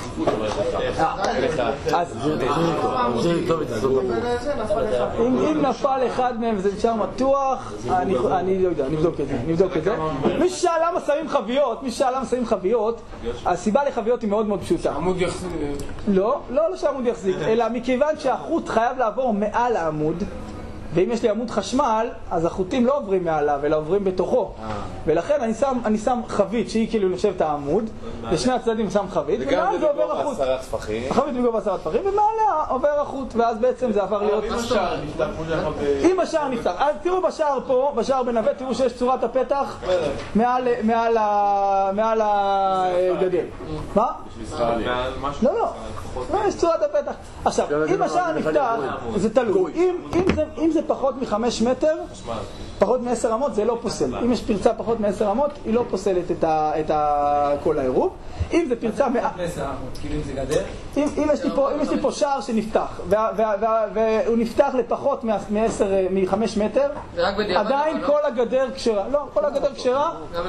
S2: אם נפל אחד מהם וזה נשאר מתוח, אני לא יודע, נבדוק את זה. מי ששאל למה שמים חביות, הסיבה לחביות היא מאוד מאוד פשוטה.
S6: עמוד יחזיק.
S2: לא שהעמוד יחזיק, אלא מכיוון שהחוט חייב לעבור מעל העמוד, ואם יש לי עמוד חשמל, אז החוטים לא עוברים מעליו, אלא עוברים בתוכו. ולכן אני שם חבית שהיא כאילו נחשבת העמוד, לשני הצדדים שם חבית, ומעל זה עובר החוט. החבית בגובה 10 טפחים, ומעליה עובר החוט, ואז בעצם זה עבר להיות... אם השער נפתח. אז תראו בשער פה, בשער בנווה, תראו שיש צורת הפתח מעל הגדר. מה? לא, יש צורת הפתח. עכשיו, אם השער נפתח, זה תלוי. אם זה פחות מ5 מטר, פחות מ10 אמות, זה לא פוסל. אם יש פרצה פחות מ10 אמות, היא לא פוסלת את כל העירוב. אם זה פרצה
S4: כאילו אם זה גדר?
S2: אם יש לי פה שער שנפתח, והוא נפתח לפחות מ5 מטר, עדיין כל הגדר כשרה. לא, כל הגדר כשרה,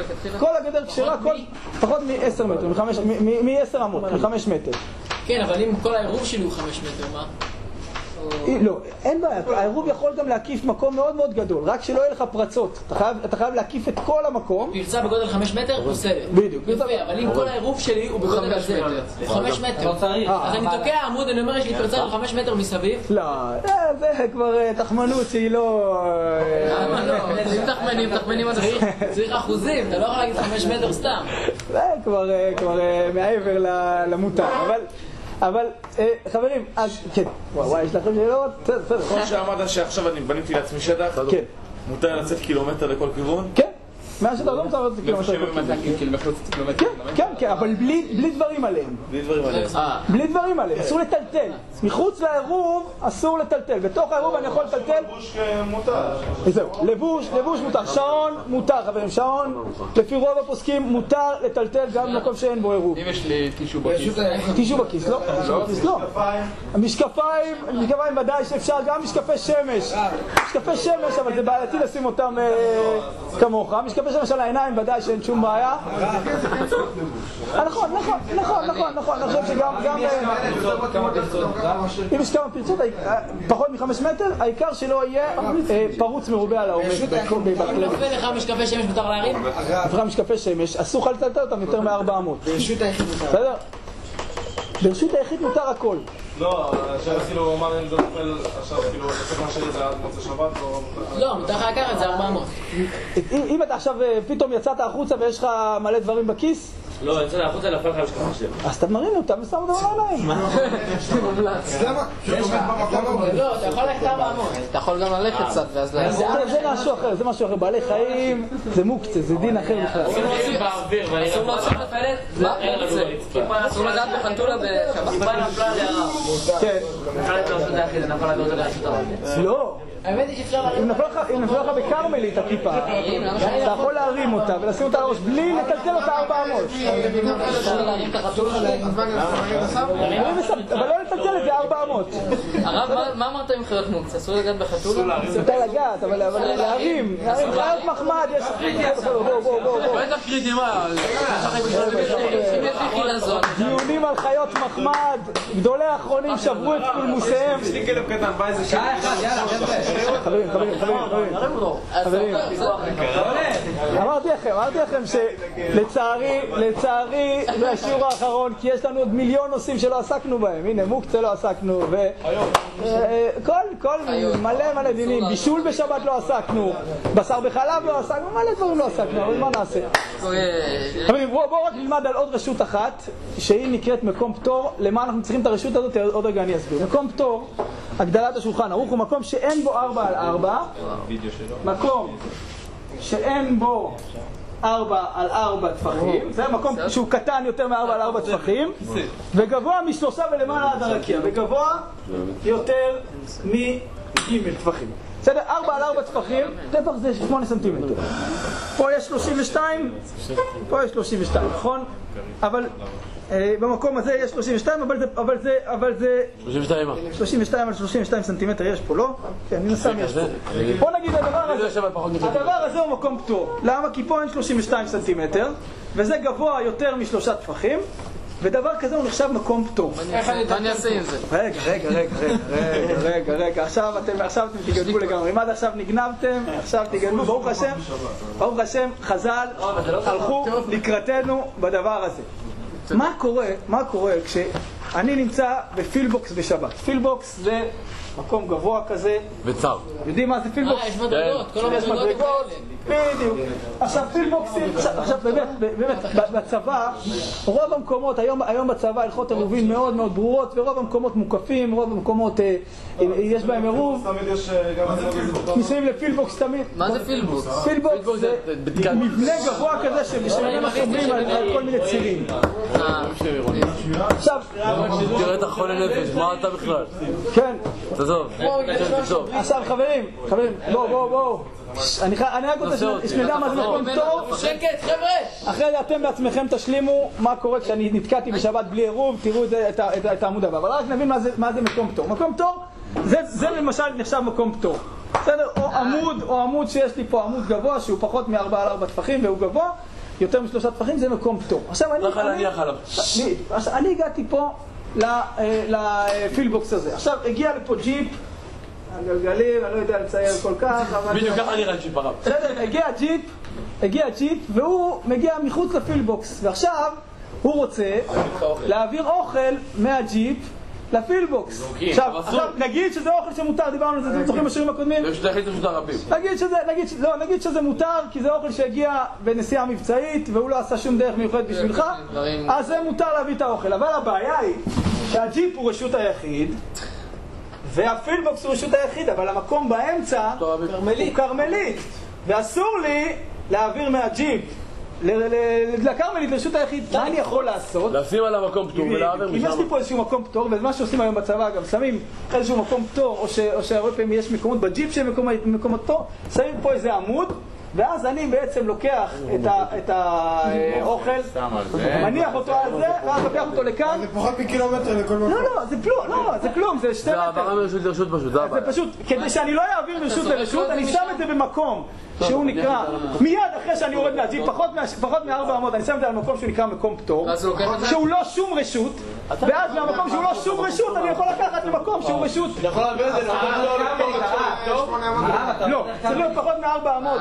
S2: פחות מ10 מטר, מ10 אמות, מ5 מטר.
S7: כן, אבל אם כל העירוב שלי הוא 5 מטר, מה?
S2: לא, אין בעיה, העירוב יכול גם להקיף מקום מאוד מאוד גדול, רק שלא יהיה לך פרצות, אתה חייב להקיף את כל המקום.
S7: פרצה בגודל 5 מטר פוסלת.
S2: בדיוק.
S7: יפה, אבל אם כל העירוב שלי הוא בגודל הזה, הוא 5 מטר, אז אני תוקע עמוד, אני אומר יש לי פרצה של 5 מטר מסביב.
S2: לא, זה כבר תחמנות שהיא לא...
S7: למה לא? אם תחמנים אז צריך אחוזים, אתה לא יכול להגיד 5 מטר סתם.
S2: זה כבר מעבר למותר, אבל חברים, אז כן, וואי, יש לכם שאלות? בסדר.
S10: נכון שאמרת שעכשיו אני בניתי לעצמי שטח?
S2: כן.
S10: מותר לצאת קילומטר לכל כיוון?
S2: כן. מהשטח לא מותר לצאת קילומטר לכל כיוון. כן, אבל בלי דברים עליהם. בלי דברים עליהם, אסור לטלטל. מחוץ לעירוב אסור לטלטל. בתוך העירוב אני יכול לטלטל.
S9: לבוש מותר.
S2: זהו, לבוש מותר. שעון מותר, חברים. שעון, לפי רוב הפוסקים, מותר לטלטל גם במקום שאין בו עירוב.
S6: אם יש לי טישו בכיס.
S2: טישו בכיס, לא. המשקפיים ודאי שאפשר, גם משקפי שמש. משקפי שמש, אבל זה בעייתי לשים אותם כמוך. משקפי שמש על העיניים ודאי שאין שום בעיה. נכון. אני חושב שגם... אם יש כמה פרצות, פחות מ5 מטר, העיקר שלא יהיה פרוץ מרובה על העומק.
S7: נופל לך משקפי שמש מותר להרים?
S2: נופל משקפי שמש, אסור לך לטלטל אותם יותר מ400.
S8: ברשות היחיד מותר.
S2: בסדר? ברשות היחיד מותר הכל.
S5: לא, השאלה כאילו, מה אם זה נופל עכשיו, כאילו, אתה צריך להשאיר את זה עד מוצא שבת או...
S7: לא, מותר לך לקחת את זה 400.
S2: אם אתה עכשיו פתאום יצאת החוצה ויש לך מלא דברים בכיס,
S6: לא, יצא החוצה נפל לך משקפי שמש.
S2: אז אתה מרים אותם ושם אותם על העיניים.
S7: לא, אתה יכול ללכת 400.
S6: אתה יכול גם ללכת קצת ואז
S2: זה משהו אחר, בעלי חיים זה מוקצה, זה דין אחר בכלל.
S6: אסור להוציא נפלת? אסור לגעת בחתולה בשבת.
S7: טיפה נפלה להרע.
S2: כן.
S7: נפל לגאות להרשות הרב.
S2: לא.
S7: האמת היא שאפשר...
S2: אם נפלה לך בקרמלית הכיפה, אתה יכול להרים אותה ולשים אותה על הראש בלי לטלטל אותה 400.
S7: אפשר להרים את החתול שלהם.
S2: אבל לא לטלטל את זה 400.
S7: הרב, מה אמרת עם חיות מוקצה? אסור לגעת בחתולה?
S2: אתה לגעת, אבל להרים. חיות מחמד, יש...
S6: בטח קריטי, מה? אם יש חילזון.
S2: דיונים על חיות מחמד, גדולי האחרונים שברו את פולמוסיהם.
S10: יש לי כלב קטן, בא איזה
S4: שעה אחת, יאללה, חבר'ה.
S2: חברים, אמרתי לכם שלצערי זה השיעור האחרון, כי יש לנו עוד מיליון נושאים שלא עסקנו בהם. הנה, מוקצה לא עסקנו, וכל מלא דינים, בישול בשבת לא עסקנו, בשר בחלב לא עסקנו, מלא דברים לא עסקנו, אבל מה נעשה? חברים, בואו רק נלמד על עוד רשות אחת, שהיא נקראת מקום פטור. למה אנחנו צריכים את הרשות הזאת? עוד רגע אני אסביר. מקום פטור, הגדלת השולחן ערוך, הוא מקום שאין בו 4x4, מקום שאין בו 4x4 טפחים, זה מקום שהוא קטן יותר מ4x4 טפחים, וגבוה מ3 ולמעלה עד הרקיע, וגבוה יותר מ-ג' טפחים. בסדר? 4x4 טפחים, טפח זה 8 סנטימטר. פה יש 32, פה יש 32, נכון? אבל במקום הזה יש 32, אבל זה 32 על 32 סנטימטר יש פה, לא? כן, מן הסתם יש פה. בוא נגיד הדבר הזה הוא מקום פטור. למה? כי פה אין 32 סנטימטר, וזה גבוה יותר מ3 טפחים, ודבר כזה הוא נחשב מקום פטור.
S6: מה אני אעשה עם זה?
S2: רגע, עכשיו אתם תגדלו לגמרי. אם עד עכשיו נגנבתם, עכשיו תגדלו. ברוך השם, חז"ל הלכו לקראתנו בדבר הזה. מה קורה כשאני נמצא בפילבוקס בשבת? פילבוקס זה מקום גבוה כזה.
S3: בצר.
S2: יודעים מה זה פילבוקס?
S6: יש מדרגות, כל המדרגות האלה.
S2: בדיוק. עכשיו פילבוקסים, עכשיו באמת, בצבא, רוב המקומות, היום בצבא הלכות עירובין מאוד מאוד ברורות, ורוב המקומות מוקפים, רוב המקומות יש בהם עירוב. מסביב לפילבוקס תמיד.
S6: מה זה פילבוקס?
S2: פילבוקס זה מבנה גבוה כזה שממנו שומרים על כל מיני צירים. עכשיו,
S3: תראה את החולה נפש, מה אתה בכלל?
S2: כן.
S3: תעזוב.
S2: עכשיו חברים, בואו. אני רק רוצה שנדע מה זה מקום פטור.
S6: שקט, חבר'ה!
S2: אחרי זה אתם בעצמכם תשלימו מה קורה כשאני נתקעתי בשבת בלי עירוב, תראו את העמוד הבא. אבל רק נבין מה זה מקום פטור. מקום פטור, זה למשל נחשב מקום פטור. בסדר? או עמוד שיש לי פה, עמוד גבוה שהוא פחות מ4x4 טפחים והוא גבוה יותר מ3 טפחים, זה מקום פטור. עכשיו אני הגעתי פה לפילבוקס הזה. עכשיו הגיע לפה ג'יפ, הגלגלים, אני לא יודע לצייר כל כך, אבל...
S3: בדיוק ככה נראה ג'יפ הרב.
S2: בסדר, הגיע ג'יפ והוא מגיע מחוץ לפילבוקס, ועכשיו הוא רוצה להעביר אוכל מהג'יפ לפילבוקס. עכשיו, נגיד שזה אוכל שמותר, דיברנו על זה, אתם זוכרים בשירים הקודמים?
S3: יש להחליט שזה הרבים.
S2: נגיד שזה מותר, כי זה אוכל שהגיע בנסיעה מבצעית, והוא לא עשה שום דרך מיוחדת בשבילך, אז זה מותר להביא את האוכל. אבל הבעיה היא שהג'יפ הוא רשות היחיד, והפילבוקס הוא רשות היחיד, אבל המקום באמצע הוא קרמלית, ואסור לי להעביר מהג'יפ לקרמלית לרשות היחיד. מה אני יכול לעשות?
S3: לשים על המקום פטור ולהעביר משם.
S2: אם יש לי פה איזשהו מקום פטור, ומה שעושים היום בצבא גם, שמים איזשהו מקום פטור, או שהרבה פעמים יש מקומות בג'יפ שהם מקומות פטור, שמים פה איזה עמוד, ואז אני בעצם לוקח את האוכל, מניח אותו על זה, ואז לוקח אותו לכאן.
S8: זה פחות מקילומטר לכל מקום.
S2: זה כלום, זה 2 מטר.
S3: זה העברה מרשות לרשות פשוט, זה הבעיה.
S2: זה פשוט, כדי שאני לא אעביר מרשות לרשות, אני שם את זה במקום שהוא נקרא, מיד אחרי שאני יורד מהג'יפ, פחות מ400, אני שם את זה על מקום שהוא נקרא מקום פטור, שהוא לא שום רשות, ואז מהמקום שהוא לא שום רשות, אני יכול לקחת למקום שהוא רשות.
S3: אתה יכול להעביר את זה למקום פטור?
S2: לא, צריך להיות פחות מ400.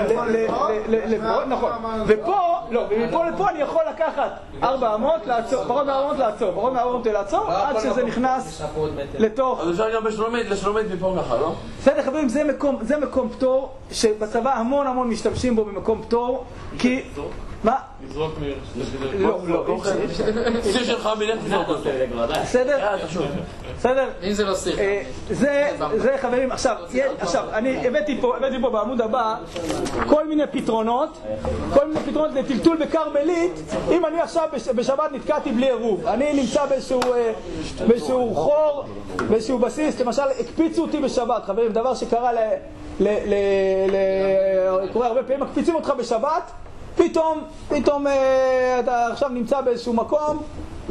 S2: נכון. ופה, לא, ומפה לפה אני יכול לקחת 400, לעצור, פחות מ400 לעצור, פחות מ400 לעצור, עד שזה נכנס לתוך...
S3: אז אפשר גם לשלומד מפה ככה, לא?
S2: בסדר חברים, זה מקום פטור שבצבא המון משתמשים בו במקום פטור, כי... מה?
S10: לזרוק
S2: לא.
S3: סיר שלך מלך לזרוק אותו.
S2: בסדר?
S6: אם זה לא סיר.
S2: זה חברים, עכשיו, אני הבאתי פה בעמוד הבא כל מיני פתרונות לטלטול בקרמלית. אם אני עכשיו בשבת נתקעתי בלי עירוב, אני נמצא באיזשהו חור, באיזשהו בסיס, למשל הקפיצו אותי בשבת, חברים, דבר שקרה קורה הרבה פעמים, מקפיצים אותך בשבת, פתאום אתה עכשיו נמצא באיזשהו מקום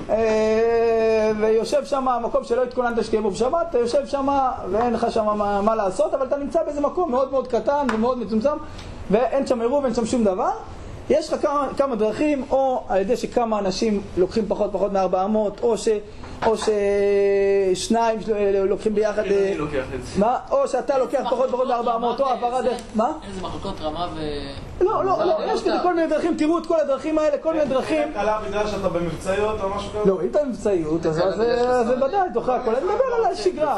S2: ויושב שם, מקום שלא התכוננת שתהיה בו בשבת, אתה יושב שם ואין לך שם מה לעשות, אבל אתה נמצא באיזה מקום מאוד מאוד קטן ומאוד מצומצם ואין שם עירוב, אין שם שום דבר. יש לך כמה דרכים, או על ידי שכמה אנשים לוקחים פחות מ-400, או ששניים לוקחים ביחד, מה? או שאתה לוקח פחות מ-400, או העברה דרך, מה?
S7: איזה מחלקות רמה ו...
S2: לא, יש לי כל מיני דרכים, תראו את כל הדרכים האלה, כל מיני דרכים.
S9: קלה בגלל שאתה במבצעיות או משהו כזה?
S2: לא, אם אתה במבצעיות, אז זה ודאי, תוכל הכל. אני מדבר על השגרה.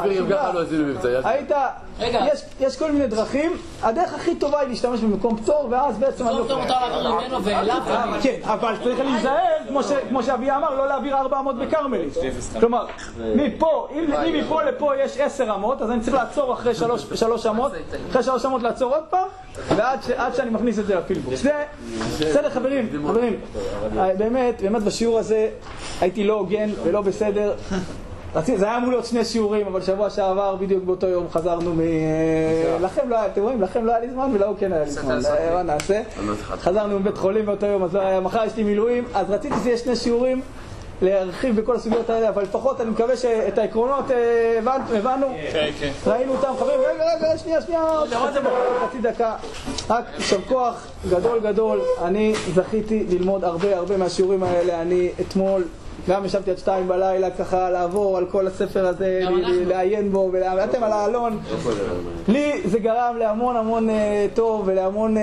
S2: יש כל מיני דרכים, הדרך הכי טובה היא להשתמש במקום פטור, ואז בעצם...
S7: במקום פטור מותר להעביר ממנו ואליו.
S2: כן, אבל צריך להיזהר, כמו שאביה אמר, לא להעביר 400 בקרמלית. כלומר, מפה, אם מפה לפה יש 10 אמות, אז אני צריך לעצור אחרי 3 אמות, אחרי 3 אמות לעצור עוד פעם, ועד שאני מכניס את זה לפילבוקס. בסדר חברים, באמת בשיעור הזה הייתי לא הוגן ולא בסדר. זה היה אמור להיות 2 שיעורים, אבל שבוע שעבר בדיוק באותו יום חזרנו לכם לא היה, אתם רואים, לכם לא היה לי זמן ולא כן היה לי זמן. מה נעשה? חזרנו מבית חולים באותו יום, אז מחר יש לי מילואים, אז רציתי שזה יהיה 2 שיעורים להרחיב בכל הסוגיות האלה, אבל לפחות אני מקווה שאת העקרונות הבנו, ראינו אותם. חברים, רגע, שנייה, חצי דקה, רק יישר כוח גדול, אני זכיתי ללמוד הרבה מהשיעורים האלה. אני אתמול גם ישבתי עד 2 בלילה ככה לעבור על כל הספר הזה, לעיין בו, ואתם על העלון. לי זה גרם להמון טוב ולהמון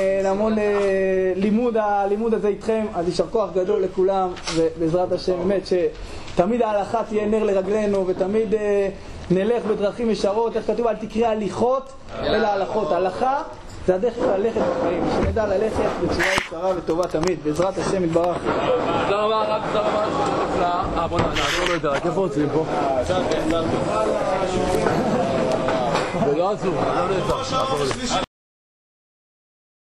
S2: לימוד הזה איתכם, אז יישר כוח גדול לכולם, ובעזרת השם באמת שתמיד ההלכה תהיה נר לרגלינו, ותמיד נלך בדרכים ישרות. איך כתוב? אל תקרא הליכות אלא הלכות. ההלכה זה הדרך ללכת בחיים, שנדע ללכת בצורה ישרה וטובה תמיד, בעזרת השם יתברך.
S3: תודה רבה, רק תודה רבה. בוא נעזור לו את זה, רק איפה עוצרים פה? זה לא עצוב, זה לא נעצר.